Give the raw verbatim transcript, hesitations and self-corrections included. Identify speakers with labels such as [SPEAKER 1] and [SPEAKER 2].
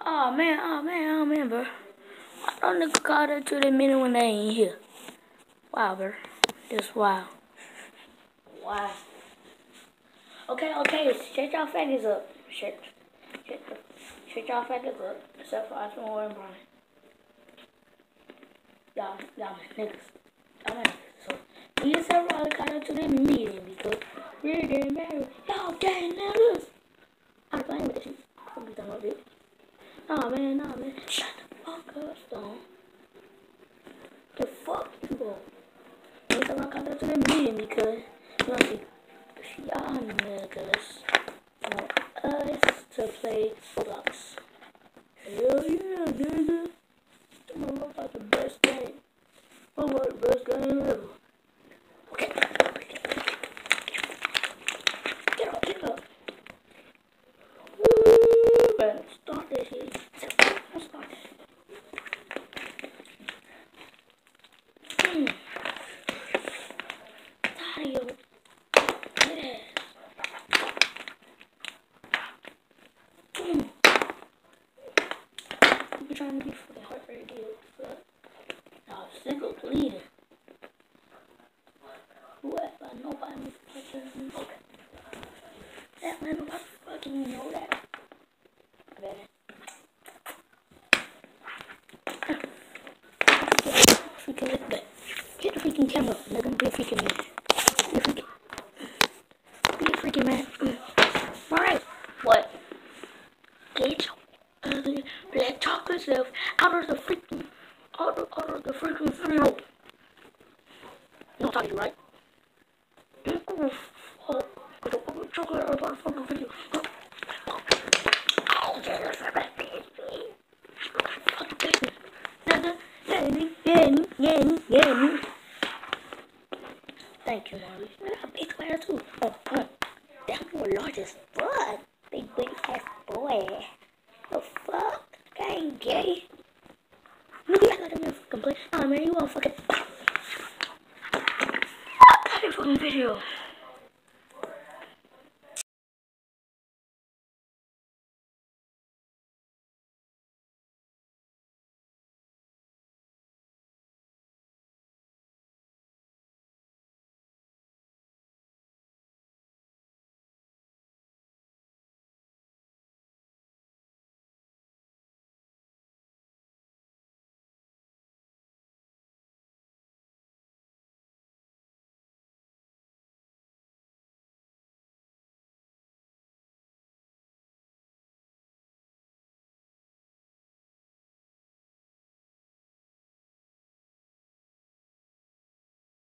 [SPEAKER 1] Oh man, oh man, oh man, bro. Why don't niggas call that to the minute when they ain't here? Wow, bro. Just wow. Wow. Okay, okay, shut y'all faggots up. Shut, shut, shut y'all faggots up. Except for us, more and Brian. Y'all, y'all niggas. Y'all niggas. So, me and Seth Rollins called up to the meeting because we're getting married. Y'all gang niggas. I'm playing with this shit. I'm gonna be done with it. Nah, man, nah, man. Shut the fuck up, Stone. The fuck you go. Me and Seth Rollins called up to the meeting because, you know, see, y'all niggas want us to play roblox. Hell yeah, nigga. Roblox the best game. Roblox the best game ever. Okay. Get up, get up. Woo, man, start this shit. Let's start this. Hmm. Tired of your good ass. Hmm. You be trying to be fucking heart rate deal, but y'all sick of bleeding. Whoever, nobody fucking know that. That man, nobody fucking know that. Get the freaking lick back. Get the freaking camera, nigga. Be a freaking man. Be a freaking, be a freaking man. Mm. Alright. What? Get your ugly black chocolate self out of the freaking, out of, out of the freaking video. You know what I'm talking to, right? Oh, oh, get your ugly chocolate out of the fucking video. Oh, yeah, that's right. Thank you, Marley. I got a big square too. Oh, oh. Damn, you were largest.